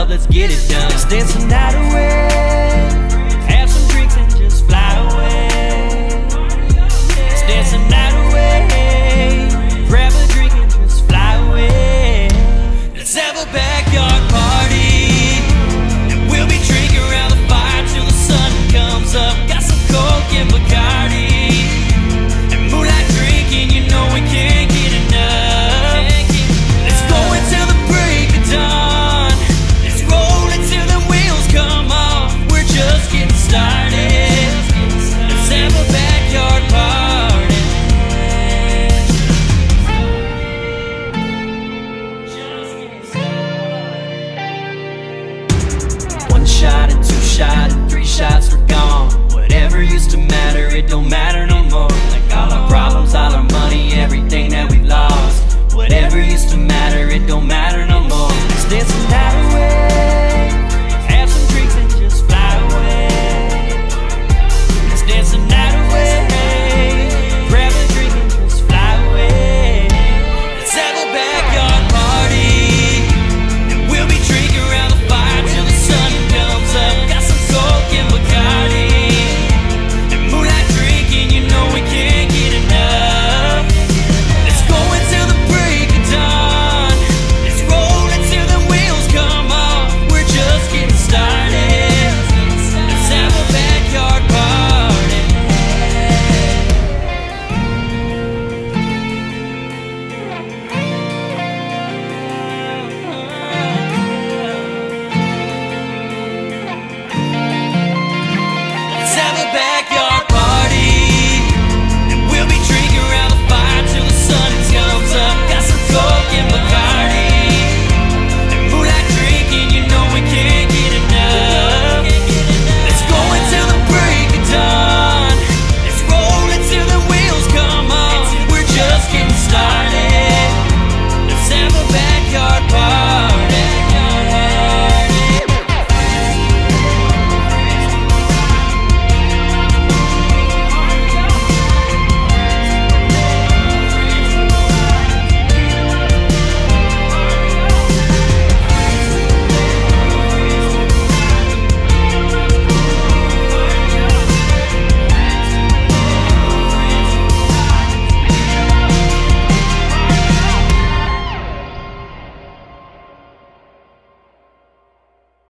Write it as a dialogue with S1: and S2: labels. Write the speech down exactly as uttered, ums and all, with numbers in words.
S1: up, let's get it done. Let's dance the night away, have some drinks and just fly away. Let's dance the night away, grab a drink and just fly away. Let's have a backyard party, and we'll be drinking around the fire till the sun comes up. Got some Coke and Bacardi, and moonlight drinking, you know we can't get enough. Let's go until the break of dawn, let's roll until the wheels come off. We're just getting started, let's have a backyard party. One shot and two shots and three shots, we're gone. Whatever used to matter, it don't matter no more. Like all our problems, all our money, everything that we've lost. Whatever used to matter, it don't matter no more. Let's dance the night away, have some drinks and just fly away. Let's dance the night away, grab a drink and just fly away. Let's have a backyard party, and we'll be drinking around the fire till the sun comes up. Got some Coke and Bacardi, and moonlight drinking, you know we can't get enough. Let's go until the break of dawn, let's roll until the wheels come off. We're just getting started, let's have a backyard party. Let's have a backyard